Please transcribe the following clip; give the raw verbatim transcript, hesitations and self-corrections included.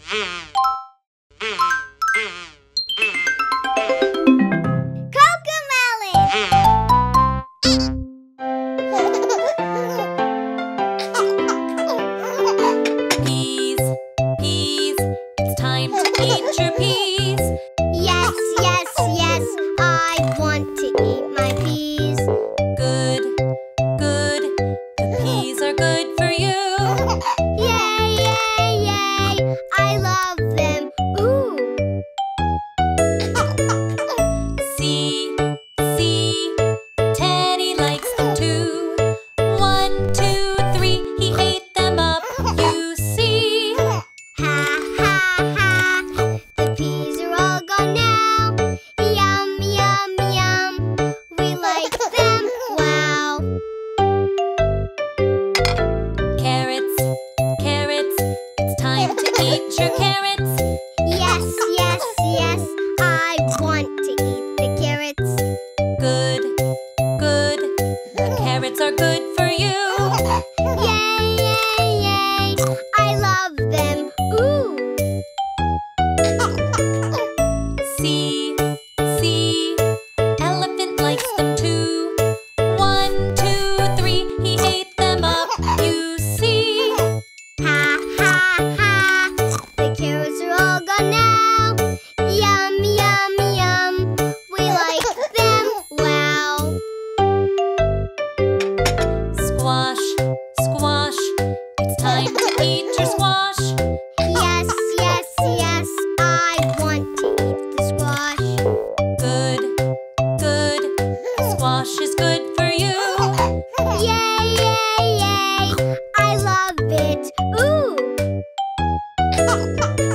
Peas, peas, it's time to eat your peas. Yes, yes, yes, I want to eat my peas. Good, good, the peas are good for you. Yay, yay, yay, I love them. Ooh. See, see, Teddy likes them too. One, two, three, he ate them up, you see. Ha, ha, ha, the peas are all gone now. Yum, yum, yum, we like them, wow. Carrots, carrots, it's time to eat your carrots. Yes, yes, yes, I want to eat the carrots. Good, good, the carrots are good for you. Yay, yay, yay, I love them, ooh. See, see, elephant likes them too. One, two, three, he ate them up, you see. Ha, ha, ha, the carrots are all gone now. Yum, yum, yum, we like them, wow. Squash, squash, it's time to eat your squash. Yes, yes, yes, I want to eat the squash. Good, good, squash is good for you. Yay, yay, yay, I love it, ooh.